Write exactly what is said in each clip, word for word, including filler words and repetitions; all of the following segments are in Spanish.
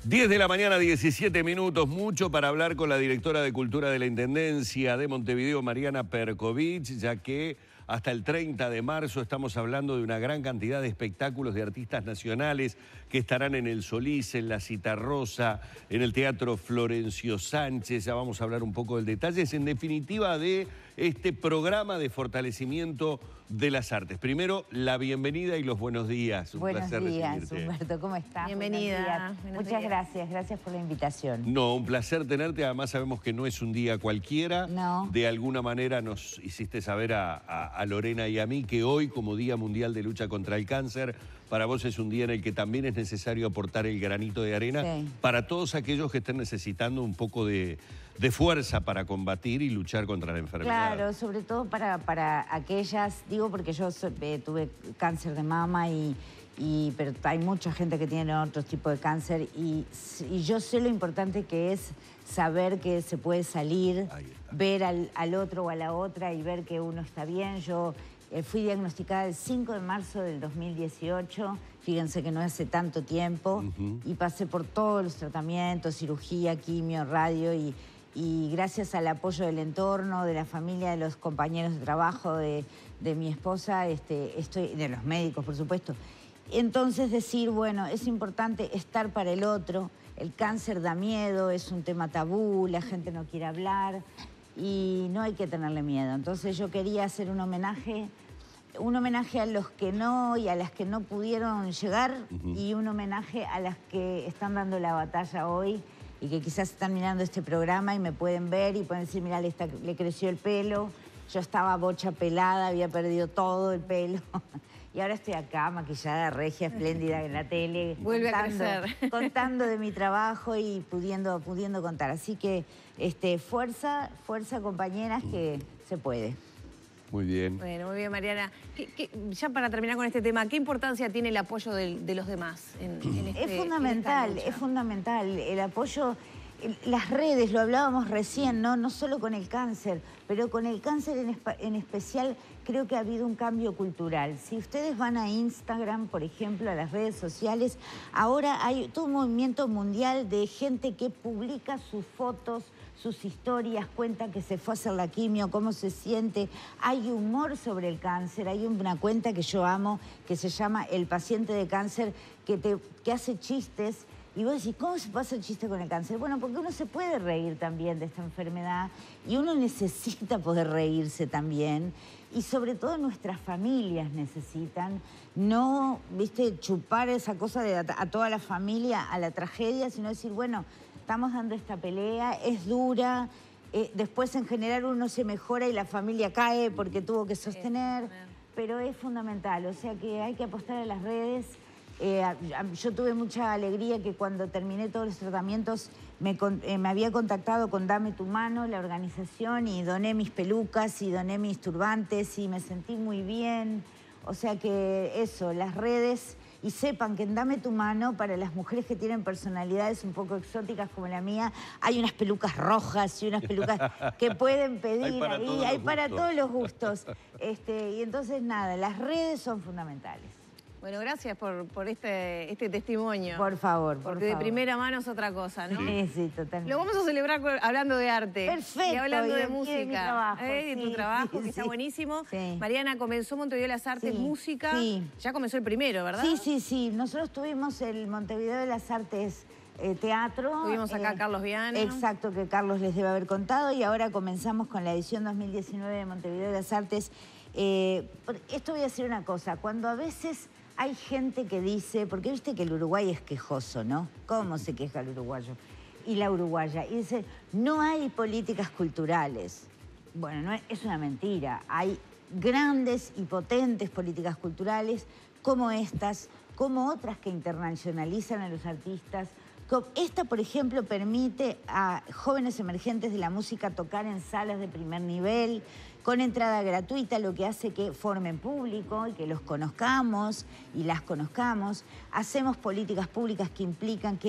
diez de la mañana, diecisiete minutos, mucho para hablar con la directora de Cultura de la Intendencia de Montevideo, Mariana Perkovic, ya que hasta el treinta de marzo estamos hablando de una gran cantidad de espectáculos de artistas nacionales que estarán en el Solís, en la Citarrosa, en el Teatro Florencio Sánchez. Ya vamos a hablar un poco del detalle, en definitiva, de este programa de fortalecimiento de las artes. Primero, la bienvenida y los buenos días. Un buenos placer días, recibirte. Humberto, ¿cómo estás? Bienvenida. Muchas días. gracias, gracias por la invitación. No, un placer tenerte. Además sabemos que no es un día cualquiera. No. De alguna manera nos hiciste saber a, a, a Lorena y a mí que hoy, como Día Mundial de Lucha contra el Cáncer, para vos es un día en el que también es necesario aportar el granito de arena sí. para todos aquellos que estén necesitando un poco de, de fuerza para combatir y luchar contra la enfermedad. Claro, sobre todo para, para aquellas, digo porque yo eh, tuve cáncer de mama y... Y, pero hay mucha gente que tiene otros tipos de cáncer y, y yo sé lo importante que es saber que se puede salir, ver al, al otro o a la otra y ver que uno está bien. Yo eh, fui diagnosticada el cinco de marzo del dos mil dieciocho, fíjense que no hace tanto tiempo, uh-huh. y pasé por todos los tratamientos, cirugía, quimio, radio y, y gracias al apoyo del entorno, de la familia, de los compañeros de trabajo, de, de mi esposa, este, estoy, de los médicos, por supuesto. Entonces decir, bueno, es importante estar para el otro, el cáncer da miedo, es un tema tabú, la gente no quiere hablar y no hay que tenerle miedo. Entonces yo quería hacer un homenaje, un homenaje a los que no y a las que no pudieron llegar uh-huh. y un homenaje a las que están dando la batalla hoy y que quizás están mirando este programa y me pueden ver y pueden decir, mira, le, está, le creció el pelo, yo estaba bocha pelada, había perdido todo el pelo. Y ahora estoy acá, maquillada, regia, espléndida en la tele. Vuelve contando, a crecer. Contando de mi trabajo y pudiendo, pudiendo contar. Así que este, fuerza, fuerza, compañeras, que se puede. Muy bien. Bueno, muy bien, Mariana. ¿Qué, qué, ya para terminar con este tema, ¿qué importancia tiene el apoyo de, de los demás? En, en este, es fundamental, es fundamental. El apoyo... Las redes, lo hablábamos recién, ¿no? No solo con el cáncer, pero con el cáncer en, en especial creo que ha habido un cambio cultural. Si ustedes van a Instagram, por ejemplo, a las redes sociales, ahora hay todo un movimiento mundial de gente que publica sus fotos, sus historias, cuenta que se fue a hacer la quimio, cómo se siente. Hay humor sobre el cáncer, hay una cuenta que yo amo que se llama El Paciente de Cáncer, que, te, que hace chistes. Y vos decís, ¿cómo se pasa el chiste con el cáncer? Bueno, porque uno se puede reír también de esta enfermedad y uno necesita poder reírse también. Y sobre todo nuestras familias necesitan no, viste, chupar esa cosa de a, a toda la familia a la tragedia, sino decir, bueno, estamos dando esta pelea, es dura, eh, después en general uno se mejora y la familia cae porque tuvo que sostener, pero es fundamental, o sea que hay que apostar a las redes. Eh, yo tuve mucha alegría que cuando terminé todos los tratamientos me, eh, me había contactado con Dame tu Mano, la organización, y doné mis pelucas y doné mis turbantes y me sentí muy bien. O sea que eso, las redes, y sepan que en Dame tu Mano, para las mujeres que tienen personalidades un poco exóticas como la mía, hay unas pelucas rojas y unas pelucas que pueden pedir hay para ahí, todos hay los para gustos. todos los gustos. Este, y entonces nada, las redes son fundamentales. Bueno, gracias por, por este, este testimonio. Por favor, por Porque de favor. primera mano es otra cosa, ¿no? Sí, sí, totalmente. Lo vamos a celebrar con, hablando de arte. Perfecto. Y hablando y de música. de mi trabajo. ¿eh? Sí, de tu trabajo, sí, que sí. está buenísimo. Sí. Mariana, comenzó Montevideo Las Artes, Sí, música. sí. Ya comenzó el primero, ¿verdad? Sí, sí, sí. Nosotros tuvimos el Montevideo de las Artes eh, Teatro. Tuvimos acá a eh, Carlos Viana. Exacto, que Carlos les debe haber contado. Y ahora comenzamos con la edición dos mil diecinueve de Montevideo de las Artes. Eh, esto voy a decir una cosa. Cuando a veces... hay gente que dice, porque viste que el Uruguay es quejoso, ¿no? ¿Cómo se queja el uruguayo? Y la uruguaya. Y dice, no hay políticas culturales. Bueno, no es, es una mentira. Hay grandes y potentes políticas culturales como estas, como otras que internacionalizan a los artistas. Esta, por ejemplo, permite a jóvenes emergentes de la música tocar en salas de primer nivel, con entrada gratuita, lo que hace que formen público y que los conozcamos y las conozcamos. Hacemos políticas públicas que implican que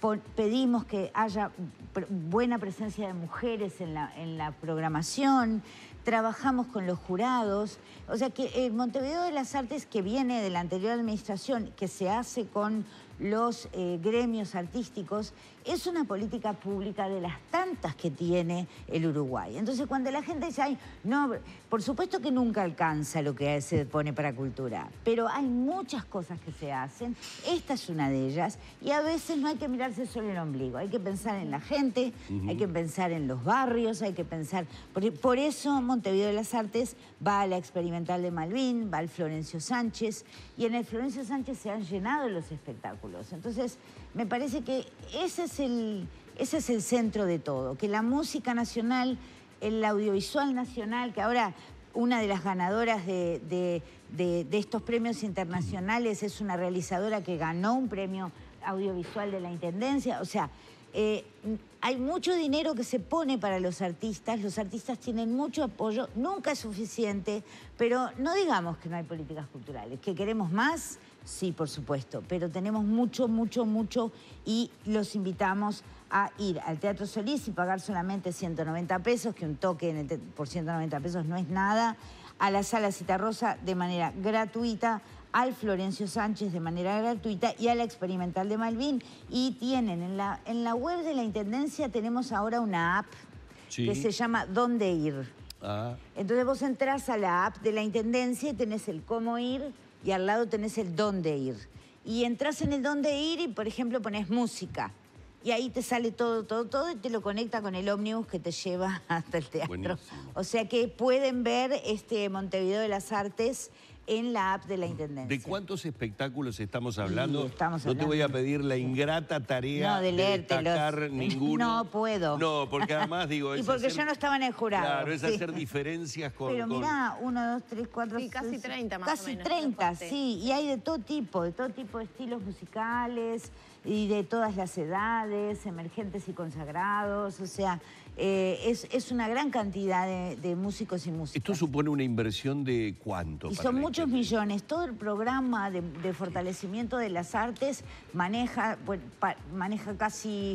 pedimos que haya buena presencia de mujeres en la, en la programación, trabajamos con los jurados. O sea que el Montevideo de las Artes, que viene de la anterior administración, que se hace con los eh, gremios artísticos, es una política pública de las tantas que tiene el Uruguay. Entonces, cuando la gente dice, ay, no, por supuesto que nunca alcanza lo que se pone para cultura, pero hay muchas cosas que se hacen, esta es una de ellas, y a veces no hay que mirarse solo el ombligo, hay que pensar en la gente, uh-huh. hay que pensar en los barrios, hay que pensar... Por, por eso Montevideo de las Artes va a la Experimental de Malvin, va al Florencio Sánchez, y en el Florencio Sánchez se han llenado los espectáculos. Entonces, me parece que ese es el, ese es el centro de todo, que la música nacional, el audiovisual nacional, que ahora una de las ganadoras de, de, de, de estos premios internacionales es una realizadora que ganó un premio audiovisual de la Intendencia, o sea, eh, hay mucho dinero que se pone para los artistas, los artistas tienen mucho apoyo, nunca es suficiente, pero no digamos que no hay políticas culturales, que queremos más. Sí, por supuesto, pero tenemos mucho, mucho, mucho y los invitamos a ir al Teatro Solís y pagar solamente ciento noventa pesos, que un toque en el por ciento noventa pesos no es nada, a la Sala Citarrosa de manera gratuita, al Florencio Sánchez de manera gratuita y a la Experimental de Malvin. Y tienen en la, en la web de la Intendencia tenemos ahora una app sí. que se llama ¿Dónde ir? Ah. Entonces vos entrás a la app de la Intendencia y tenés el cómo ir, y al lado tenés el dónde ir. Y entras en el dónde ir y, por ejemplo, pones música. Y ahí te sale todo, todo, todo y te lo conecta con el ómnibus que te lleva hasta el teatro. Buenísimo. O sea que pueden ver este Montevideo de las Artes en la app de la Intendencia. ¿De cuántos espectáculos estamos hablando? Estamos no hablando. te voy a pedir la ingrata tarea no, de, de destacar ninguno. No puedo. No, porque además digo... y porque hacer, yo no estaba en el jurado. Claro, es sí. hacer diferencias con... Pero con... mirá, uno, dos, tres, cuatro... Sí, casi seis, treinta más casi o menos. Casi treinta, sí. Y hay de todo tipo, de todo tipo de estilos musicales y de todas las edades, emergentes y consagrados, o sea... Eh, es, es una gran cantidad de, de músicos y músicas. ¿Esto supone una inversión de cuánto? Y son muchos millones. Todo el programa de, de fortalecimiento de las artes maneja, bueno, pa, maneja casi,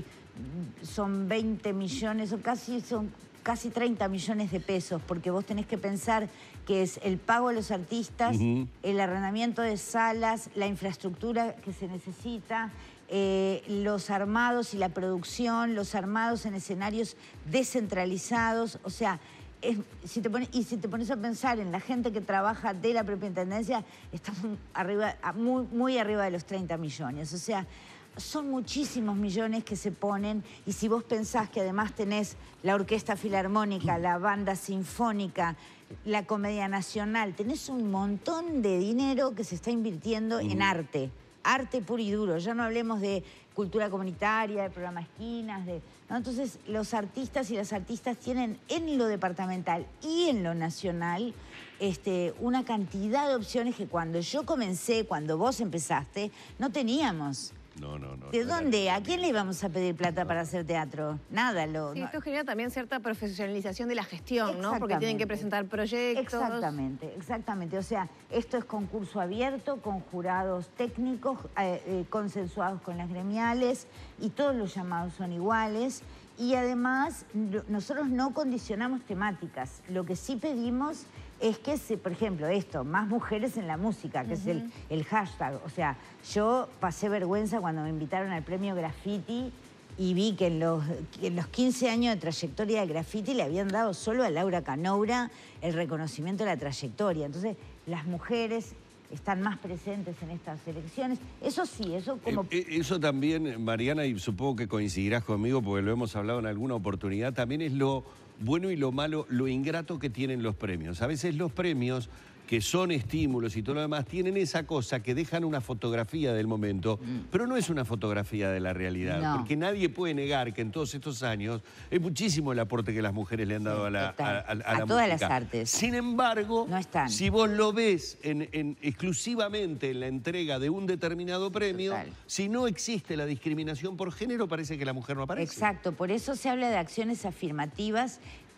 son veinte millones, o casi son casi treinta millones de pesos, porque vos tenés que pensar que es el pago a los artistas, uh-huh. el arrendamiento de salas, la infraestructura que se necesita, Eh, los armados y la producción, los armados en escenarios descentralizados, o sea, es, si te pones, y si te pones a pensar en la gente que trabaja de la propia Intendencia, estamos arriba, muy, muy arriba de los treinta millones, o sea, son muchísimos millones que se ponen, y si vos pensás que además tenés la Orquesta Filarmónica, la Banda Sinfónica, la Comedia Nacional, tenés un montón de dinero que se está invirtiendo mm. en arte. Arte puro y duro, ya no hablemos de cultura comunitaria, de programa Esquinas, de, ¿no? Entonces los artistas y las artistas tienen en lo departamental y en lo nacional este, una cantidad de opciones que cuando yo comencé, cuando vos empezaste, no teníamos. No, no, no. ¿De no dónde? Era... ¿A quién le íbamos a pedir plata no. para hacer teatro? Nada. Lo, sí, no. esto genera también cierta profesionalización de la gestión, ¿no? Porque tienen que presentar proyectos. Exactamente, exactamente. O sea, esto es concurso abierto con jurados técnicos, eh, eh, consensuados con las gremiales, y todos los llamados son iguales. Y además, nosotros no condicionamos temáticas. Lo que sí pedimos es que, se, por ejemplo, esto, más mujeres en la música, que uh-huh. es el, el hashtag. O sea, yo pasé vergüenza cuando me invitaron al premio Graffiti y vi que en los, que en los quince años de trayectoria de Graffiti le habían dado solo a Laura Canoura el reconocimiento de la trayectoria. Entonces, las mujeres están más presentes en estas elecciones. Eso sí, eso como... Eh, eso también, Mariana, y supongo que coincidirás conmigo porque lo hemos hablado en alguna oportunidad, también es lo bueno y lo malo, lo ingrato que tienen los premios. A veces los premios, que son estímulos y todo lo demás, tienen esa cosa que dejan una fotografía del momento, mm. pero no es una fotografía de la realidad, no. porque nadie puede negar que en todos estos años es muchísimo el aporte que las mujeres le han dado sí, a la, a, a, a, a la todas música. las artes. Sin embargo, no están. si vos lo ves en, en, exclusivamente en la entrega de un determinado premio, Total. si no existe la discriminación por género, parece que la mujer no aparece. Exacto, por eso se habla de acciones afirmativas.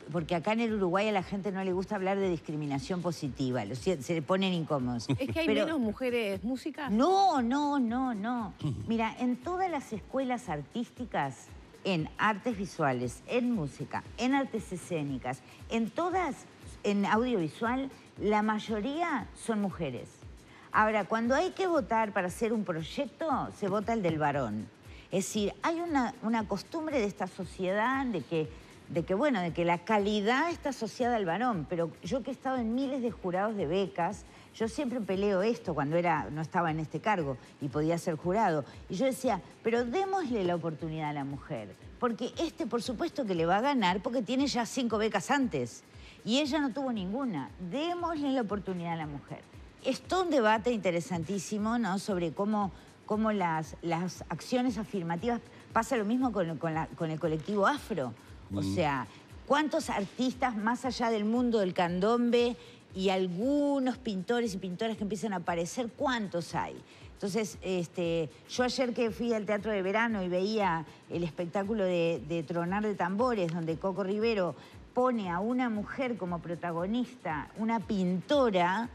porque acá en el Uruguay a la gente no le gusta hablar de discriminación positiva, lo, se le ponen incómodos. ¿Es que hay Pero, menos mujeres músicas? No, no, no, no. Mira, en todas las escuelas artísticas, en artes visuales, en música, en artes escénicas, en todas, en audiovisual, la mayoría son mujeres. Ahora, cuando hay que votar para hacer un proyecto, se vota el del varón. Es decir, hay una, una costumbre de esta sociedad de que, de que, bueno, de que la calidad está asociada al varón, pero yo que he estado en miles de jurados de becas, yo siempre peleo esto cuando era, no estaba en este cargo y podía ser jurado. Y yo decía, pero démosle la oportunidad a la mujer, porque este por supuesto que le va a ganar porque tiene ya cinco becas antes y ella no tuvo ninguna. Démosle la oportunidad a la mujer. Es todo un debate interesantísimo, ¿no?, sobre cómo, cómo las, las acciones afirmativas, pasa lo mismo con, con, la, con el colectivo afro. O Mm. sea, ¿cuántos artistas más allá del mundo del candombe y algunos pintores y pintoras que empiezan a aparecer, cuántos hay? Entonces, este, yo ayer que fui al Teatro de Verano y veía el espectáculo de, de Tronar de Tambores, donde Coco Rivero pone a una mujer como protagonista, una pintora,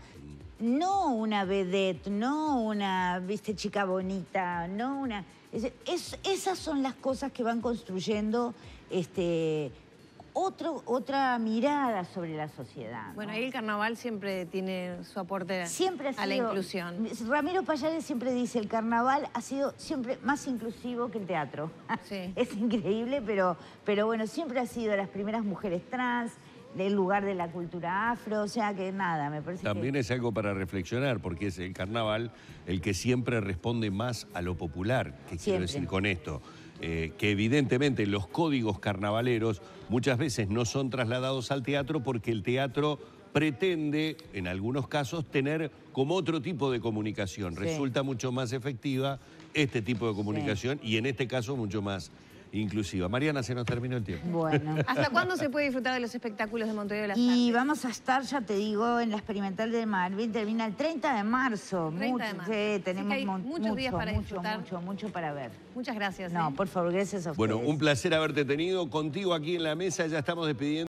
no una vedette, no una, viste, chica bonita, no una... Es, es, esas son las cosas que van construyendo este, otro, otra mirada sobre la sociedad, ¿no? Bueno, ahí el carnaval siempre tiene su aporte Siempre ha a la sido- inclusión. Ramiro Pallares siempre dice, el carnaval ha sido siempre más inclusivo que el teatro. Sí. Es increíble, pero, pero bueno, siempre ha sido las primeras mujeres trans, del lugar de la cultura afro, o sea que nada, me parece También que... es algo para reflexionar, porque es el carnaval el que siempre responde más a lo popular. ¿Qué quiero Siempre. decir con esto? Eh, que evidentemente los códigos carnavaleros muchas veces no son trasladados al teatro porque el teatro pretende, en algunos casos, tener como otro tipo de comunicación. Sí. Resulta mucho más efectiva este tipo de comunicación y en este caso mucho más inclusiva. Mariana, se nos terminó el tiempo. Bueno. ¿Hasta cuándo se puede disfrutar de los espectáculos de Montevideo de las Y Artes? vamos a estar, ya te digo, en la Experimental de Malvin, termina el treinta de marzo. treinta de Mucho, marzo. sí, Así tenemos que hay mon- muchos mucho, días para mucho, disfrutar. mucho, mucho para ver. Muchas gracias. No, ¿eh? por favor, gracias a ustedes. Bueno, un placer haberte tenido contigo aquí en la mesa. Ya estamos despidiendo.